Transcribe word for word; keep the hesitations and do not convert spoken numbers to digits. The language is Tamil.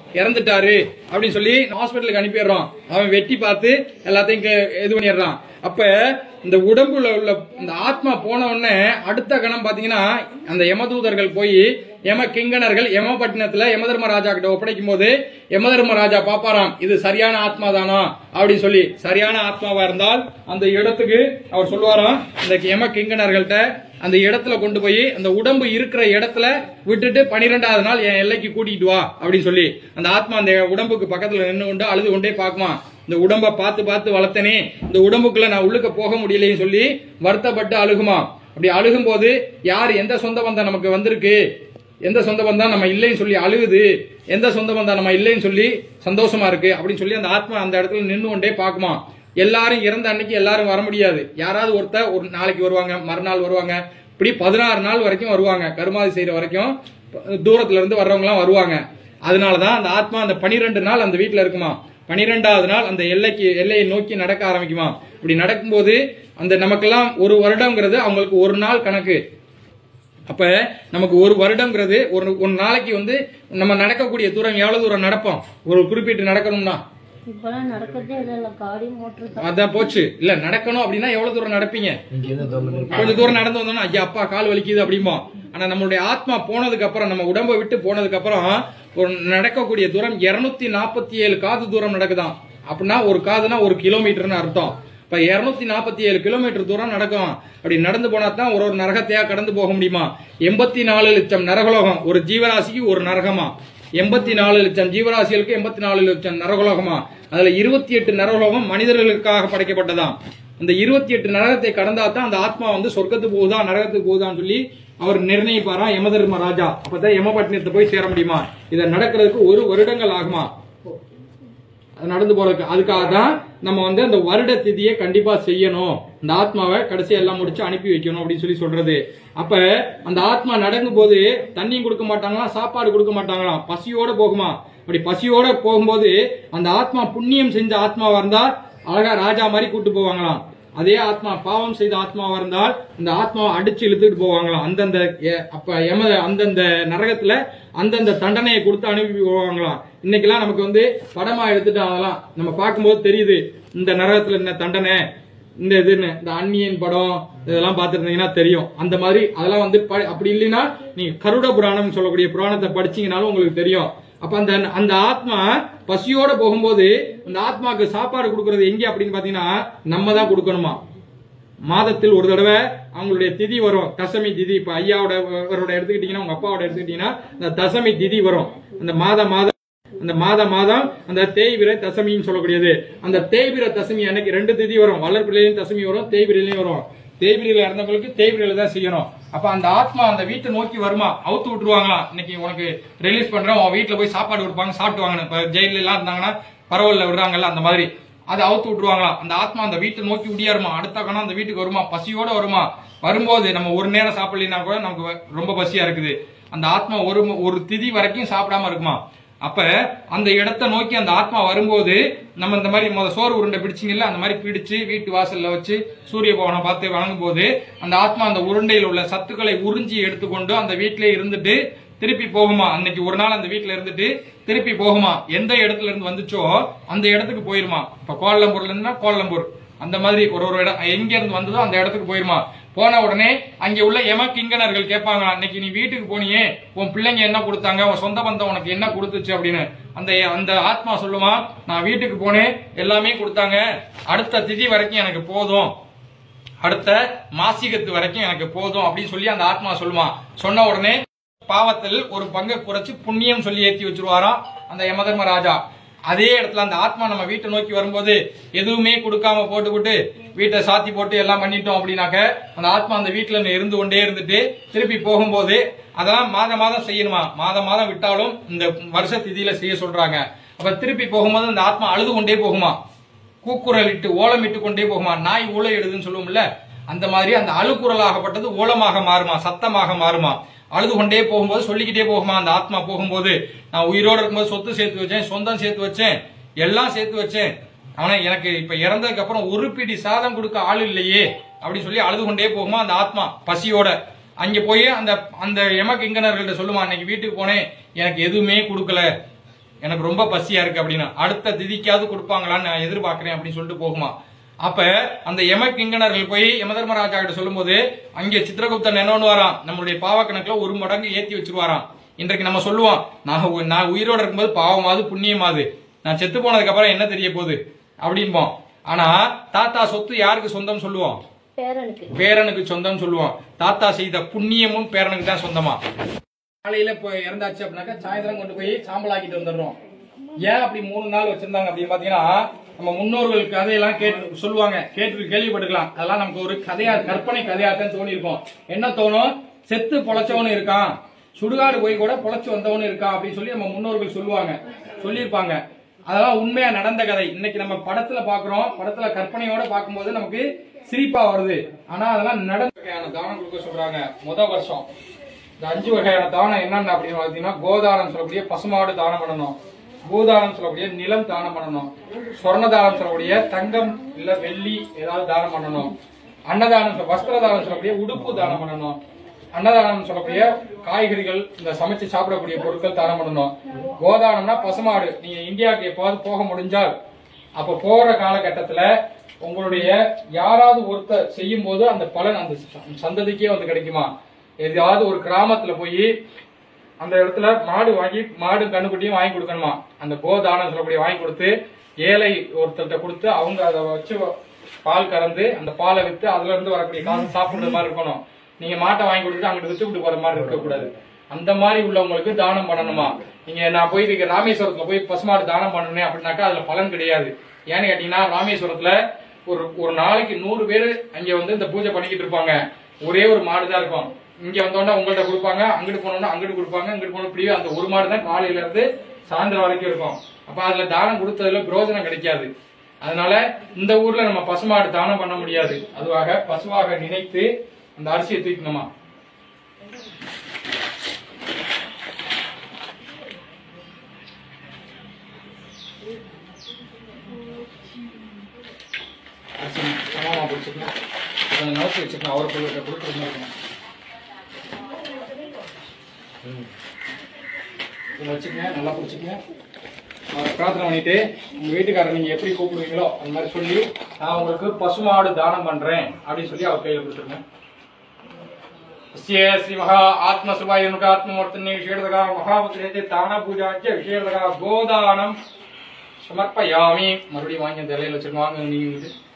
இறந்துட்டாரு அப்படின்னு சொல்லி ஹாஸ்பிட்டலுக்கு அனுப்பிடுறோம். அவன் வெட்டி பார்த்து எல்லாத்தையும் இது பண்ணிடுறான். அப்ப இந்த உடம்புல உள்ள இந்த ஆத்மா போன உடனே அடுத்த கணம் பாத்தீங்கன்னா அந்த யமதூதர்கள் போய் யம கிங்கணர்கள் யமபட்டினத்துல யமதர்மராஜா கிட்ட ஒப்படைக்கும் போது யமதர்மராஜா பாப்பாராம், இது சரியான ஆத்மா தானா அப்படின்னு சொல்லி. சரியான ஆத்மாவா இருந்தால் அந்த இடத்துக்கு அவர் சொல்லுவாராம், இந்த யம கிங்கணர்கள்ட்ட அந்த இடத்துல கொண்டு போய் அந்த உடம்பு இருக்கிற இடத்துல விட்டுட்டு பனிரெண்டாவது நாள் என் எல்லைக்கு கூட்டிட்டு வா அப்படின்னு சொல்லி அந்த ஆத்மா அந்த உடம்புக்கு பக்கத்துல நின்று கொண்டு அழுது கொண்டே பாக்குமா. இந்த உடம்ப பார்த்து பார்த்து வளர்த்தனே, இந்த உடம்புக்குள்ள நான் உள்ளுக்க போக முடியலைன்னு சொல்லி வருத்தப்பட்டு அழுகுமா. அப்படி அழுகும் போது யார் எந்த சொந்த பந்தம் நமக்கு வந்திருக்கு, எந்த சொந்த பந்தம் நம்ம இல்லைன்னு சொல்லி அழுகுது, எந்த சொந்த பந்தம் நம்ம இல்லைன்னு சொல்லி சந்தோஷமா இருக்கு அப்படின்னு சொல்லி அந்த ஆத்மா அந்த இடத்துல நின்று கொண்டே பாக்குமா. எல்லாரும் இறந்த அன்னைக்கு எல்லாரும் வர முடியாது. யாராவது ஒருத்தர் ஒரு நாளைக்கு வருவாங்க, மறுநாள் வருவாங்க, இப்படி பதினாறு நாள் வரைக்கும் வருவாங்க. கருமாதி செய்யற வரைக்கும் தூரத்துல இருந்து வர்றவங்க எல்லாம் வருவாங்க. அதனாலதான் அந்த ஆத்மா அந்த பனிரெண்டு நாள் அந்த வீட்டுல இருக்குமா. பனிரெண்டாவது நாள் அந்த எல்லைக்கு எல்லையை நோக்கி நடக்க ஆரம்பிக்குமா. இப்படி நடக்கும்போது அந்த நமக்கெல்லாம் ஒரு வருடம்ங்கிறது அவங்களுக்கு ஒரு நாள் கணக்கு. அப்ப நமக்கு ஒரு வருடம்ங்கிறது ஒரு ஒரு நாளைக்கு வந்து நம்ம நடக்கக்கூடிய தூரம் எவ்வளவு தூரம் நடப்போம். ஒரு குறிப்பிட்டு நடக்கணும்னா அதான் போச்சு. இல்ல நடக்கணும் அப்படின்னா எவ்வளவு தூரம் நடப்பீங்க? கொஞ்சம் தூரம் நடந்து வந்தோம்னா ஐயா அப்பா கால் வலிக்குது அப்படிமோ. ஆனா நம்மளுடைய ஆத்மா போனதுக்கு அப்புறம், நம்ம உடம்பை விட்டு போனதுக்கு அப்புறம் ஒரு நடக்கக்கூடிய தூரம் இருநூத்தி நாற்பத்தி ஏழு காது தூரம் நடக்குதாம். அப்படின்னா ஒரு காதுனா ஒரு கிலோமீட்டர்னு அர்த்தம். இப்ப இருநூத்தி நாற்பத்தி ஏழு கிலோமீட்டர் தூரம் நடக்கும். அப்படி நடந்து போனா தான் ஒரு ஒரு நரகத்தையா கடந்து போக முடியுமா. எண்பத்தி நாலு லட்சம் நரகலோகம், ஒரு ஜீவராசிக்கு ஒரு நரகமா. எண்பத்தி நாலு லட்சம் ஜீவராசிகளுக்கு எண்பத்தி நாலு லட்சம் நரகலோகமா. அதுல இருபத்தி எட்டு நரகலோகம் மனிதர்களுக்காக படைக்கப்பட்டதாம். அந்த இருபத்தி எட்டு நரகத்தை கடந்தா தான் அந்த ஆத்மா வந்து சொர்க்கத்துக்கு போகுதா நரகத்துக்கு போகுதான்னு சொல்லி அவர் நிர்ணயிப்பாரா யமதர்ம ராஜா. அப்பதான் யமபட்டினத்தை போய் சேர முடியுமா. இதை நடக்கிறதுக்கு ஒரு வருடங்கள் ஆகுமா நடந்து போறதுக்கு. அதுக்காக தான் நம்ம வந்து அந்த வருட திதியை கண்டிப்பா செய்யணும். இந்த ஆத்மாவை கடைசியா எல்லாம் முடிச்சு அனுப்பி வைக்கணும் அப்படின்னு சொல்லி சொல்றது. அப்ப அந்த ஆத்மா நடக்கும் போது தண்ணியும் கொடுக்க மாட்டாங்களாம், சாப்பாடு கொடுக்க மாட்டாங்களாம், பசியோட போகுமா. அப்படி பசியோட போகும்போது அந்த ஆத்மா புண்ணியம் செஞ்ச ஆத்மாவா இருந்தா அழகா ராஜா மாதிரி கூட்டு போவாங்களாம். அதே ஆத்மா பாவம் செய்த ஆத்மாவா இருந்தால் இந்த ஆத்மாவை அடிச்சு இழுத்துட்டு போவாங்களாம். அந்தந்த அப்ப எம அந்தந்த நரகத்துல அந்தந்த தண்டனையை கொடுத்து அனுப்பி போவாங்களாம். இன்னைக்கெல்லாம் நமக்கு வந்து படமா எடுத்துட்டு அதெல்லாம் நம்ம பார்க்கும்போது தெரியுது இந்த நரகத்துல என்ன தண்டனை, இந்த இதுன்னு இந்த அந்நியன் படம் இதெல்லாம் பார்த்துருந்தீங்கன்னா தெரியும். அந்த மாதிரி அதெல்லாம் வந்து அப்படி இல்லைன்னா நீங்க கருட புராணம் சொல்லக்கூடிய புராணத்தை படிச்சீங்கன்னாலும் உங்களுக்கு தெரியும். அப்ப அந்த அந்த ஆத்மா பசியோட போகும்போது அந்த ஆத்மாக்கு சாப்பாடு கொடுக்கறது எங்க அப்படின்னு பாத்தீங்கன்னா நம்ம தான் கொடுக்கணுமா. மாதத்தில் ஒரு தடவை அவங்களுடைய திதி வரும், தசமி திதி. இப்ப ஐயாவோட எடுத்துக்கிட்டீங்கன்னா உங்க அப்பாவோட எடுத்துக்கிட்டீங்கன்னா இந்த தசமி திதி வரும். அந்த மாத மாதம் அந்த மாத மாதம் அந்த தேய்பிரை தசமின்னு சொல்லக்கூடியது. அந்த தேய்பிரை தசமி அன்னைக்கு ரெண்டு திதி வரும். வளர்பிரையிலையும் தசமி வரும், தேய்பிரையிலையும் வரும். தேய்பிரையில இறந்தவங்களுக்கு தேய்பிரையில தான் செய்யணும். அப்ப அந்த ஆத்மா அந்த வீட்டை நோக்கி வருமா. அவுத்து விட்டுருவாங்களாம், இன்னைக்கு உனக்கு ரிலீஸ் பண்றேன், உன் வீட்டுல போய் சாப்பாடு கொடுப்பாங்க, சாப்பிட்டு வாங்க. இப்ப ஜெயில எல்லாம் இருந்தாங்கன்னா பரவாயில்ல விடுறாங்கல்ல, அந்த மாதிரி அதை அவுத்து விட்டுருவாங்களாம். அந்த ஆத்மா அந்த வீட்டை நோக்கி உடியாருமா. அடுத்த கணம் அந்த வீட்டுக்கு வருமா, பசியோட வருமா. வரும்போது நம்ம ஒரு நேரம் சாப்பிடலாம் கூட நமக்கு ரொம்ப பசியா இருக்குது. அந்த ஆத்மா ஒரு ஒரு திதி வரைக்கும் சாப்பிடாம இருக்குமா. அப்ப அந்த இடத்தை நோக்கி அந்த ஆத்மா வரும்போது நம்ம இந்த மாதிரி முத சோறு உருண்டை பிடிச்சிங்கல்ல, அந்த மாதிரி பிடிச்சு வீட்டு வாசல்ல வச்சு சூரிய பவனை பார்த்து வணங்கும் போது அந்த ஆத்மா அந்த உருண்டையில் உள்ள சத்துக்களை உறிஞ்சி எடுத்துக்கொண்டு அந்த வீட்டிலே இருந்துட்டு திருப்பி போகுமா. அன்னைக்கு ஒரு நாள் அந்த வீட்டுல இருந்துட்டு திருப்பி போகுமா. எந்த இடத்துல இருந்து வந்துச்சோ அந்த இடத்துக்கு போயிருமா. இப்ப கோலம்பூர்ல இருந்தா கோலம்பூர், அந்த மாதிரி ஒரு ஒரு இடம் எங்க இருந்து வந்ததோ அந்த இடத்துக்கு போயிருமா. போன உடனே அங்க உள்ள எம கிங்கணர்கள் கேட்பாங்க, அன்னைக்கு நீ வீட்டுக்கு போனியே உன் பிள்ளைங்க என்ன கொடுத்தாங்க, உன் சொந்த பந்தம் உனக்கு என்ன கொடுத்துச்சு அப்படின்னு. அந்த அந்த ஆத்மா சொல்லுமா, நான் வீட்டுக்கு போனேன் எல்லாமே கொடுத்தாங்க, அடுத்த திதி வரைக்கும் எனக்கு போதும், அடுத்த மாசிகத்து வரைக்கும் எனக்கு போதும் அப்படின்னு சொல்லி அந்த ஆத்மா சொல்லுமா. சொன்ன உடனே பாவத்தில் ஒரு பங்கை குறைச்சு புண்ணியம் சொல்லி ஏற்றி வச்சிருவாராம் அந்த யமதர்ம ராஜா. அதே இடத்துல அந்த ஆத்மா நம்ம வீட்டை நோக்கி வரும்போது எதுவுமே கொடுக்காம போட்டுக்கிட்டு வீட்டை சாத்தி போட்டு எல்லாம் பண்ணிட்டோம் அப்படின்னாக்க அந்த ஆத்மா அந்த வீட்டுல இருந்து கொண்டே இருந்துட்டு திருப்பி போகும்போது அதெல்லாம் மாதம் மாதம் செய்யணுமா. மாதம் மாதம் விட்டாலும் இந்த வருஷ திதியில செய்ய சொல்றாங்க. அப்ப திருப்பி போகும்போது அந்த ஆத்மா அழுது கொண்டே போகுமா, கூக்குரல் இட்டு ஓலம் இட்டு கொண்டே போகுமா. நாய் ஊழ எடுதுன்னு சொல்லுவோம்ல, அந்த மாதிரி அந்த அழுக்குரலாகப்பட்டது ஓலமாக மாறுமா, சத்தமாக மாறுமா. அழுது கொண்டே போகும்போது சொல்லிக்கிட்டே போகுமா அந்த ஆத்மா. போகும்போது நான் உயிரோடு இருக்கும்போது சொத்து சேர்த்து வச்சேன், சொந்தம் சேர்த்து வச்சேன், எல்லாம் சேர்த்து வச்சேன், ஆனா எனக்கு இப்ப இறந்ததுக்கு அப்புறம் ஒரு பிடி சாதம் கொடுக்க ஆள் இல்லையே அப்படின்னு சொல்லி அழுது கொண்டே போகுமா அந்த ஆத்மா பசியோட. அங்க போய் அந்த அந்த யம கிங்கணர்கள்ட்ட சொல்லுமா, அன்னைக்கு வீட்டுக்கு போனேன் எனக்கு எதுவுமே கொடுக்கல, எனக்கு ரொம்ப பசியா இருக்கு அப்படின்னா அடுத்த திதிக்காவது கொடுப்பாங்களான்னு நான் எதிர்பார்க்கிறேன் அப்படின்னு சொல்லிட்டு போகுமா. அப்ப அந்த யம கிங்கணர்கள் போய் யம தர்மராஜா கிட்ட சொல்லும் போது அங்கே சித்திரகுப்தன் என்ன பண்ணுவாராம், நம்மளுடைய பாவ கணக்குல ஒரு மடங்கு ஏத்தி வச்சிருவாராம். இன்றைக்கு நம்ம சொல்லுவோம், நான் நான் உயிரோட இருக்கும்போது பாவமாவது புண்ணியமாவது, நான் செத்து போனதுக்கு அப்புறம் என்ன தெரிய போகுது அப்படின்போம். ஆனா தாத்தா சொத்து யாருக்கு சொந்தம் சொல்லுவோம், பேரனுக்கு சொந்தம் சொல்லுவோம். தாத்தா செய்த புண்ணியமும் பேரனுக்கு தான் சொந்தமா. காலையில போய் இறந்தாச்சு அப்படின்னாக்கா சாயந்தரம் கொண்டு போய் சாம்பல் ஆக்கிட்டு வந்துடுறோம். ஏன் அப்படி மூணு நாள் வச்சிருந்தாங்க அப்படின்னு பாத்தீங்கன்னா, நம்ம முன்னோர்கள் கதையெல்லாம் கேட்டு சொல்லுவாங்க, கேட்டு கேள்விப்பட்டுக்கலாம். அதெல்லாம் நமக்கு ஒரு கதையா கற்பனை கதையாத்தான் தோணி இருக்கும். என்ன தோணும், செத்து பொழைச்சவனு இருக்கான், சுடுகாடு போய் கூட பொழைச்சு வந்தவனு இருக்கான் அப்படின்னு சொல்லி நம்ம முன்னோர்கள் சொல்லுவாங்க, சொல்லியிருப்பாங்க. அதெல்லாம் உண்மையா நடந்த கதை. இன்னைக்கு நம்ம படத்துல பாக்குறோம், படத்துல கற்பனையோட பார்க்கும்போது நமக்கு சிரிப்பா வருது. ஆனா அதெல்லாம் நடந்த வகையான தானம் கொடுக்க சொல்றாங்க. முத வருஷம் இந்த அஞ்சு வகையான தானம் என்னென்ன அப்படின்னு பாத்தீங்கன்னா, கோதானம் சொல்லக்கூடிய பசுமாடு தானம் பண்ணணும், பூதானம் சொல்லக்கூடிய நிலம் தானம் பண்ணணும், சொர்ணதானம் சொல்லக்கூடிய தங்கம் இல்ல வெள்ளி ஏதாவது தானம் பண்ணணும், அன்னதானம் வஸ்திரதானம் சொல்லக்கூடிய உடுப்பு தானம் பண்ணணும், அன்னதானம் சொல்லக்கூடிய காய்கறிகள் இந்த சமைச்சு சாப்பிடக்கூடிய பொருட்கள் தானம் பண்ணணும். கோதானம்னா பசுமாடு. நீங்க இந்தியாவுக்கு எப்போது போக முடிஞ்சால் அப்ப போற காலகட்டத்துல உங்களுடைய யாராவது ஒருத்தர் செய்யும் போது அந்த பலன் அந்த சந்ததிக்கே வந்து கிடைக்குமா. எதாவது ஒரு கிராமத்துல போய் அந்த இடத்துல மாடு வாங்கி மாடு கண்ணுக்குட்டியும் வாங்கி கொடுக்கணுமா. அந்த கோதானம் சொல்லக்கூடிய வாங்கி கொடுத்து ஏழை ஒருத்தர்கிட்ட கொடுத்து அவங்க அதை வச்சு பால் கறந்து அந்த பாலை வித்து அதுல இருந்து வரக்கூடிய காசு சாப்பிடுற மாதிரி இருக்கணும். நீங்க மாட்டை வாங்கி கொடுத்துட்டு அங்கிட்டு வித்து விட்டு போற மாதிரி இருக்கக்கூடாது. அந்த மாதிரி உள்ளவங்களுக்கு தானம் பண்ணணுமா. நீங்க நான் போய் இங்க ராமேஸ்வரத்துல போய் பசுமாடு தானம் பண்ணணும் அப்படின்னாக்கா அதுல பலன் கிடையாது. ஏன்னு கேட்டீங்கன்னா, ராமேஸ்வரத்துல ஒரு ஒரு நாளைக்கு நூறு பேர் அங்க வந்து இந்த பூஜை பண்ணிக்கிட்டு இருப்பாங்க. ஒரே ஒரு மாடு தான் இருக்கும். இங்க வந்தோடனே உங்கள்ட்ட கொடுப்பாங்க, அங்கிட்டு போனோம்னா அங்கிட்டு கொடுப்பாங்க, இங்கிட்டு போன இப்படியே அந்த ஒரு மாடு தான் காலையில இருந்து சாயந்தரம் வரைக்கும் இருக்கும். அப்ப அதுல தானம் கொடுத்ததுல பிரயோஜனம் கிடைக்காது. அதனால இந்த ஊர்ல நம்ம பசுமாடு தானம் பண்ண முடியாது. அதுவாக பசுவாக நினைத்து அந்த அரிசியை தூக்கணுமா. அரிசி சமமா பிடிச்சிக்கணும், கொஞ்சம் நோக்கி வச்சுக்கணும், அவரை பொருள் கொடுத்து இருக்கணும் வச்சுக்கங்க, நல்லா பிடிச்சிக்கங்க. அவரை பிரார்த்தனை பண்ணிட்டு உங்க வீட்டுக்காரர் நீங்க எப்படி கூப்பிடுவீங்களோ அந்த மாதிரி சொல்லி, நான் உங்களுக்கு பசுமாடு தானம் பண்றேன் அப்படின்னு சொல்லி அவர் கையில கொடுத்துருங்க. ஸ்ரீ மகா ஆத்மசுபாய ஆத்மூர்த்தனே விசேஷதா மகாபுத்திரே தான பூஜாச்ச விசேஷதா கோதானம் சமர்ப்பயாமி. மறுபடியும் வாங்கி அந்த இலையில வச்சிருவாங்க நீங்க.